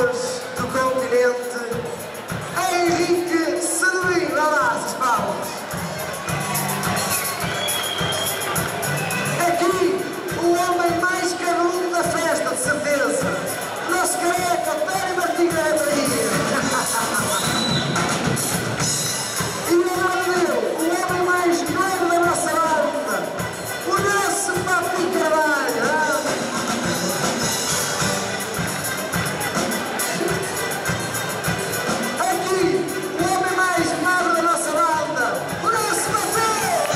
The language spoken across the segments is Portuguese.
pessoas do continente, Henrique Seduim. Dá lá as palmas. Aqui, o homem mais canudo da festa, de certeza. Nosso careca, Pério Martins da Bahia. E o homem mais novo da nossa banda, o nosso Papi Carvalho. Aqui, o homem mais magro da nossa banda, o nosso Papi.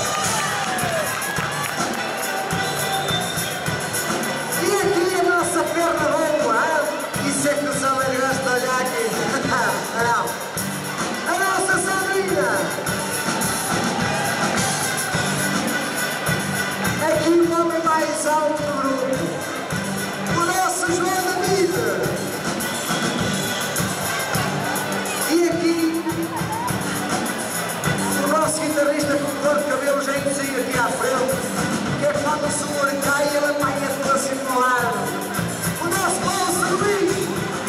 E aqui a nossa perna boa, isso é que o Samuel gosta de olhar aqui. Não. A nossa Sabrina. Aqui o homem mais alto do grupo, o nosso João David. E aqui o nosso guitarrista com cor de cabelo já induzia aqui à frente, que é quando o senhor cai e ele apanha tudo assim para o lado. O nosso Paulo Servinho.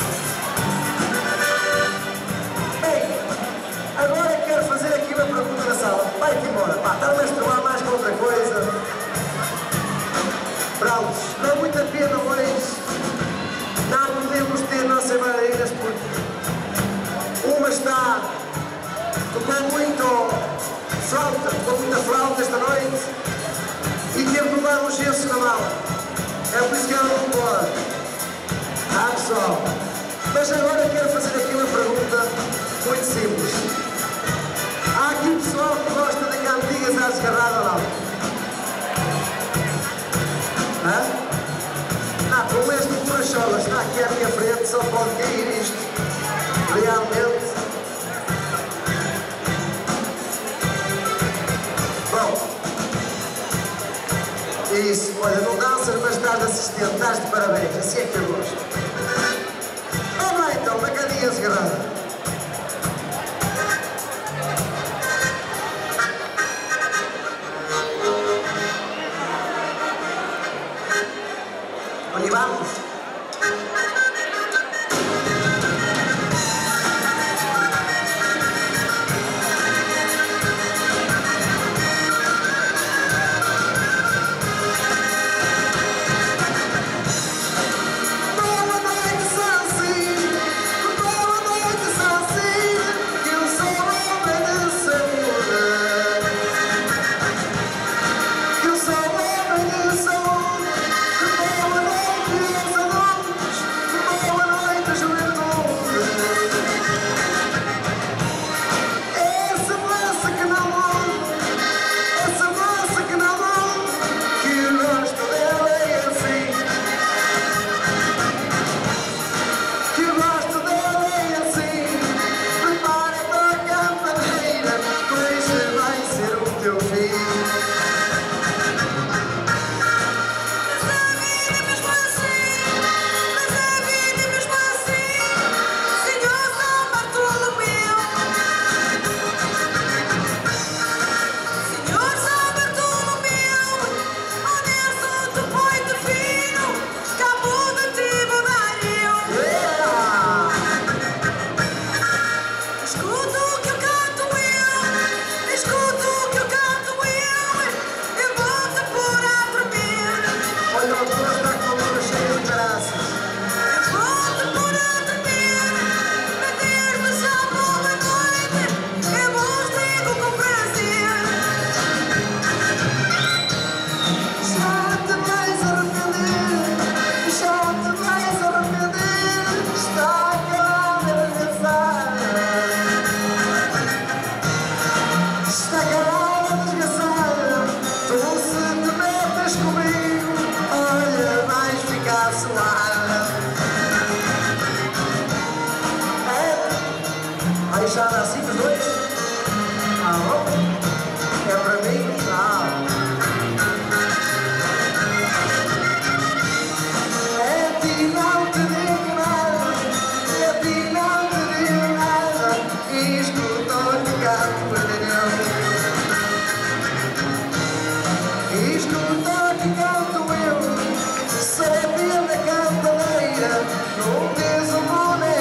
Bem, agora quero fazer aqui uma pergunta na sala. Vai-te embora, pá, está-me a estroar mais que outra coisa. Prontos, não muita pena hoje não podemos ter nossas bailarinas porque uma está tocou muita flauta esta noite e teve de levar um gesso na mão. É por isso que ela não pode. Pessoal, mas agora quero fazer aqui uma pergunta muito simples. Há aqui pessoal que gosta de cantigas à desgarrada ou não? Com este Purachola está aqui à minha frente, só pode cair isto. Realmente. Bom. Isso, olha, não danças, mas estás assistente, estás de parabéns, assim é que eu gosto. Vamos lá então, uma cantiga desgarrada. Onde vamos? Deixar assim os dois? É para mim? É ti não te digo nada, é ti não te digo nada, e escutou-te canto eu. E escutou-te canto eu, sabia da cantadeira, não tens um boneco.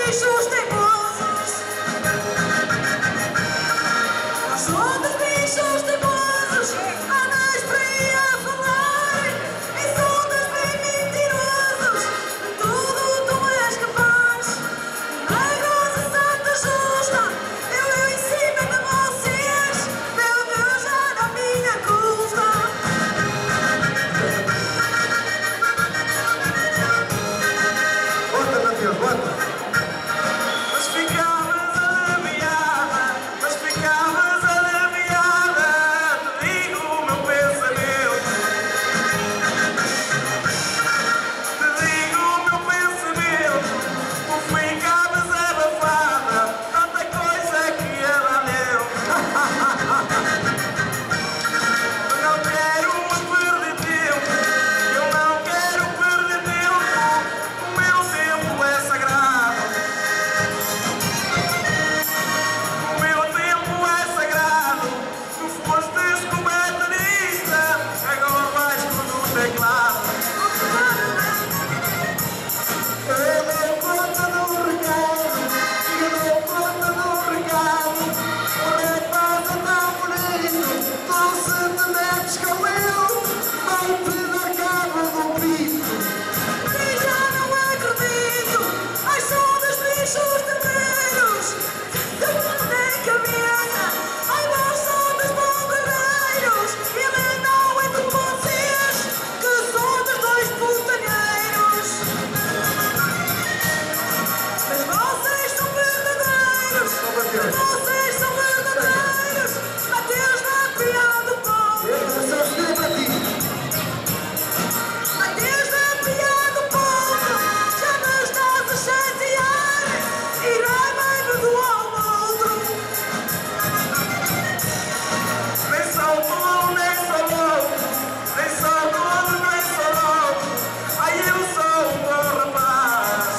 bichos teimosos. Nós somos bichos teimosos. Andas por aí a falar em sondas bem mentirosos. De tudo tu és capaz. Na goza santa justa, eu em cima de vocês. Meu Deus, já na minha custa. Bota, Mateus, bota. Mas ficavas aliviada, mas ficavas aliviada. Te digo o meu pensamento. Te digo o meu pensamento. Tu ficavas abafada, tanta coisa que ela deu. Eu não quero perder tempo, eu não quero perder tempo. O meu tempo é sagrado. O meu tempo é sagrado. Tu foste descoberta nista, agora vais com o teclado. Eu dou conta do recado, eu dou conta do recado. O rapaz é tão bonito, tu se te metes com ele, vai-te dar cabo do bico. E já não acredito. Ai, são dos bichos temeiros. De nem cabeça. Ai, vós são dos bom-guerreiros. Ele não é de vocês, que são dos dois putanheiros. Mas vocês são verdadeiros. Vocês são verdadeiros. Mateus na piada do povo. Eu só escrevo para ti. Mateus na piada do povo. Já me estás a chatear. Irá bem do outro. Nem sou tolo, nem sou louco, nem sou tolo, nem sou louco. Ai, eu sou um bom rapaz.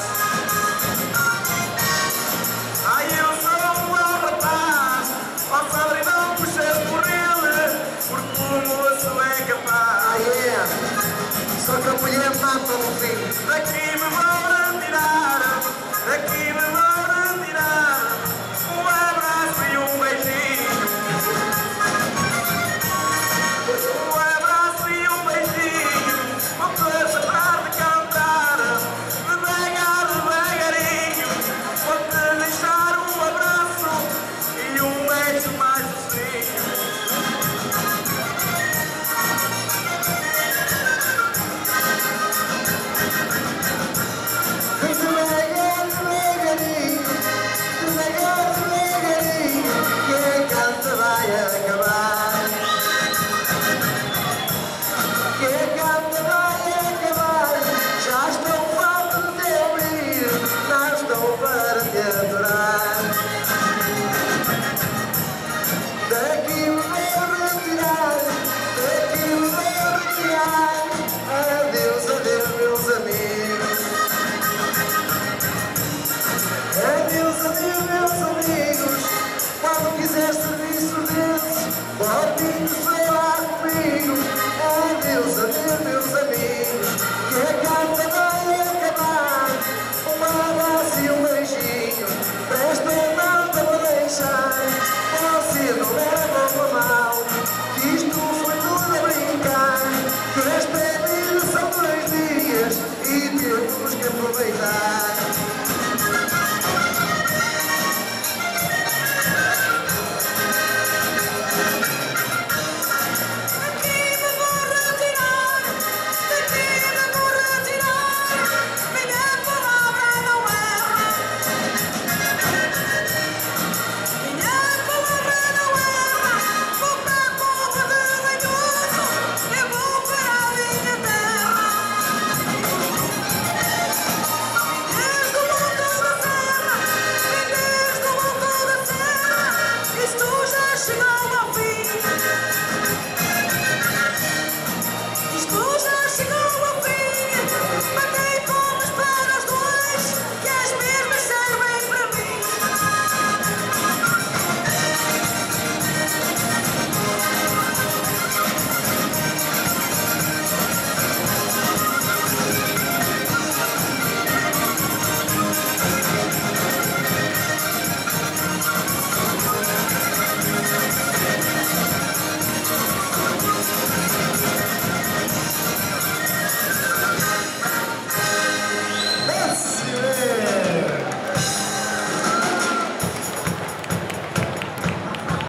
Ai, eu sou um bom rapaz. Ó, Sandra, não puxes por ele, porque o moço é capaz. Ah, é. Só que a mulher mata no fim. Daqui me vão retirar, daqui me vão retirar um abraço e um beijinho. Um abraço e um beijinho, uma coisa para te cantar, devagar, devagarinho. Vou-te deixar um abraço e um beijo mais docinho. Devagar, devagarinho, que a canta vai acabar. Que a canta vai acabar. Já estou farto de te ouvir, não estou para te adorar. Daqui me vou retirar, daqui me vou retirar. Adeus, adeus, meus amigos. Adeus, adeus, meus amigos. Quando quiser serviço desses, pode vir falar comigo. Adeus, adeus, meus